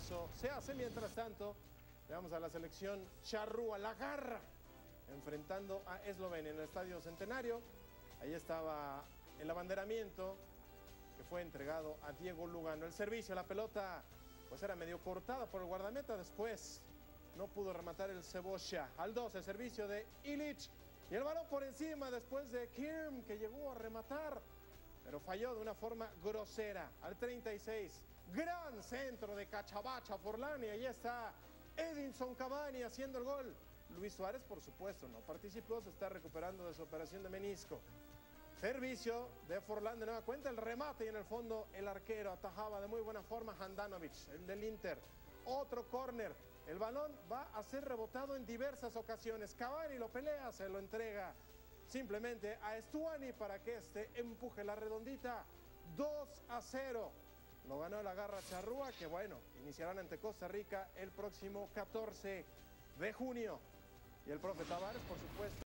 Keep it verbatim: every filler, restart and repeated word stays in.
eso se hace. Mientras tanto, veamos a la selección charrúa, la garra, enfrentando a Eslovenia en el Estadio Centenario. Ahí estaba el abanderamiento que fue entregado a Diego Lugano. El servicio, la pelota, pues era medio cortada por el guardameta. Después no pudo rematar el Cebolla. Al dos, el servicio de Ilić. Y el balón por encima después de Kirm, que llegó a rematar, pero falló de una forma grosera. Al treinta y seis, gran centro de Cachabacha Forlán. Y ahí está Edinson Cavani haciendo el gol. Luis Suárez, por supuesto, no participó, se está recuperando de su operación de menisco. Servicio de Forlán de nueva cuenta, el remate y en el fondo el arquero atajaba de muy buena forma Handanovic, el del Inter. Otro córner, el balón va a ser rebotado en diversas ocasiones. Cavani lo pelea, se lo entrega simplemente a Stuani para que este empuje la redondita. dos a cero. Lo ganó la garra charrúa, que bueno, iniciarán ante Costa Rica el próximo catorce de junio. Y el profe Tavares, por supuesto.